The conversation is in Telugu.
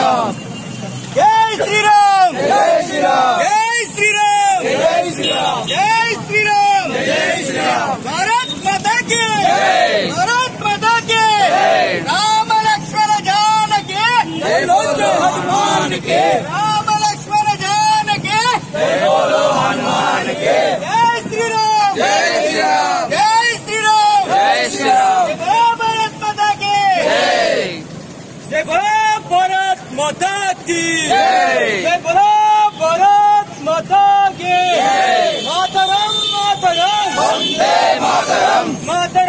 శ్రీరామ్ జై శ్రీరామ్ జై శ్రీరామ్ జై శ్రీరామ్ జై శ్రీరామ్ జై శ్రీరామ్ జై శ్రీరామ్ భారత్ మాతా కీ జై భారత్ మాతా కీ జై రామ లక్ష్మణ జానకి జై బోలో హనుమాన్ కి రామ లక్ష్మణ జానకి జై బోలో హనుమాన్ కి జై శ్రీరామ్ జై శ్రీరామ్ జై శ్రీరామ్ జై శ్రీరామ్ జై భారత్ మాతా కీ జై జై భారత్ మాతా కీ జై భారత్ మాతా కీ మాతరం మాతరం వందే మాతరం మాతరం